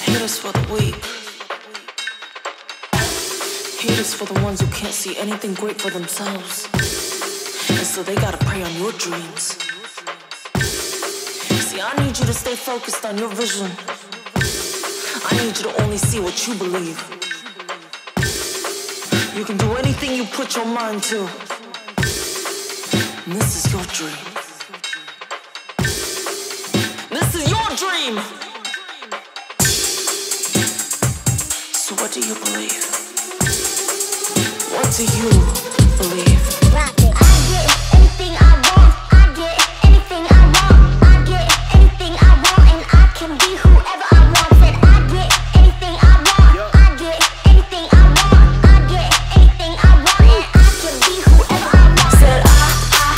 Haters for the weak. Haters for the ones who can't see anything great for themselves. And so they gotta prey on your dreams. See, I need you to stay focused on your vision. I need you to only see what you believe. You can do anything you put your mind to. And this is your dream. This is your dream. So what do you believe? What do you believe? I get anything I want. I get anything I want. I get anything I want, and I can be whoever I want. Said I get anything I want. I get anything I want. I get anything I want, and I can be whoever I want. Said I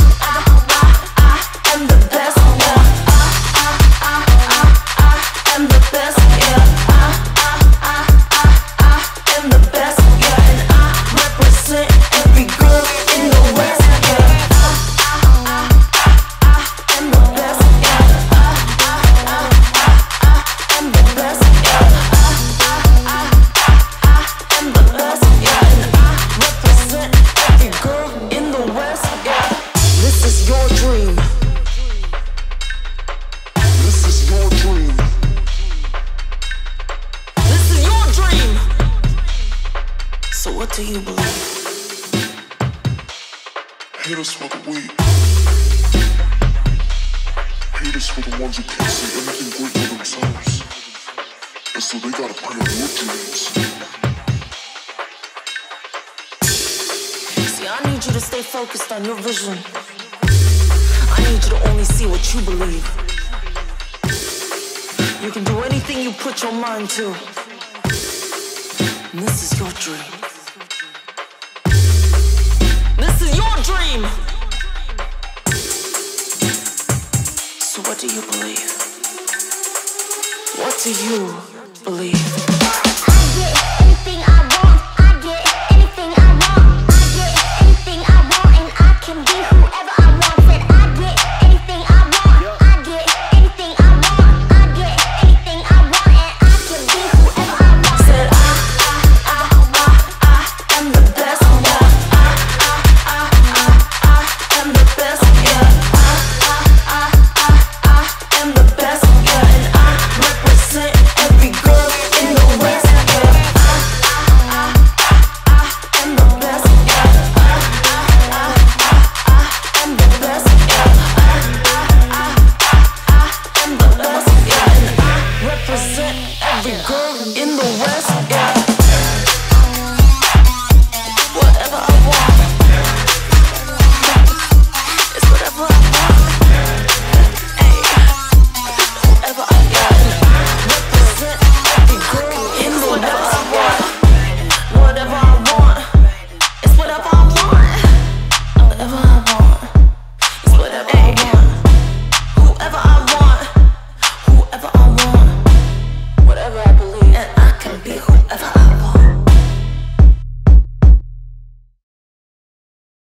am the best. Yeah. I am the best. Yeah. I am the best. Yeah. And I represent every girl in the West. Yeah. I am the best. Yeah. I am the best. Yeah. I am the best. Yeah. And I represent every girl in the West. Yeah. This is your dream. This is your dream. This is your dream. So what do you believe? Haters for the weak. Haters for the ones who can't see anything great for themselves. And so they gotta prey on your dreams. See, I need you to stay focused on your vision. I need you to only see what you believe. You can do anything you put your mind to. And this is your dream. This is your dream. So what do you believe? What do you believe? I get anything I want. I get anything I want. I get anything I want, and I can be whoever I want. Said I get anything I want. I get anything I want. I get anything I want, and I can be whoever I want. Said I am the best. Yeah. I am the best. Yeah. I am the best. Yeah. And I represent every girl in the West. Yeah. I am the best. Yeah. I am the best. Yeah. I am the best. Yeah. And I represent every girl